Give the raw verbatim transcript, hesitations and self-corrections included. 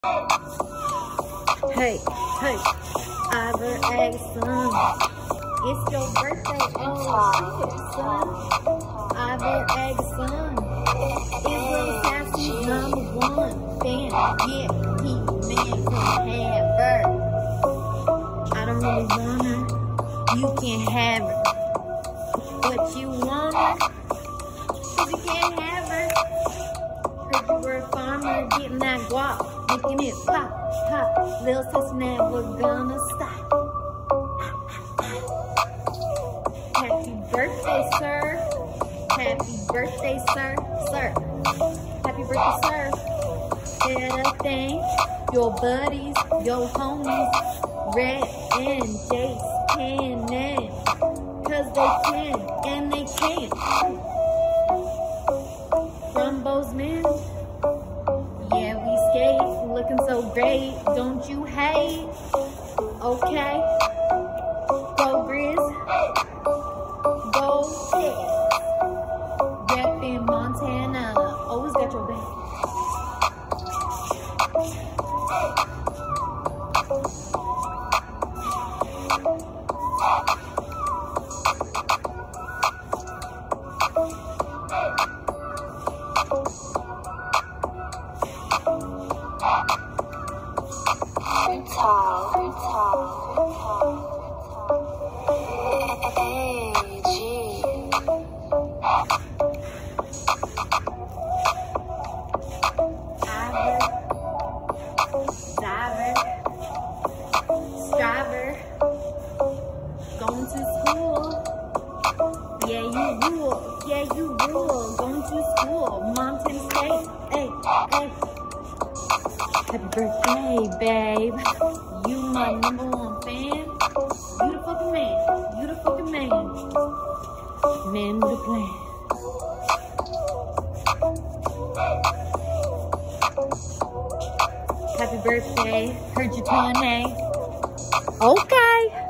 Hey, hey, Ivar, Aageson. It's your birthday, oh shit, son. Ivar, Aageson. It's little SASSy number one fan. Yeah, he man can have her. I don't really want her. You can have her. But you want her, cause you can't have her. Heard you were a farmer getting that guap, making it pop, pop. Little sis never gonna stop. Happy birthday, sir. Happy birthday, sir, sir. Happy birthday, sir. Better thank your buddies, your homies, Rhet and Jase, Canon. Cause they can, and they can't. From Bozeman, yeah, we skate, looking so great, don't you hate? Okay, go Grizz, go Jase, reppin' Montana, always got your back. Going to school, yeah you rule, yeah you rule. Going to school, Montana State, hey, hey. Happy birthday, babe. You my number one fan. You the fucking man, you the fucking man. Man with a plan. Happy birthday, heard you twenty. Okay.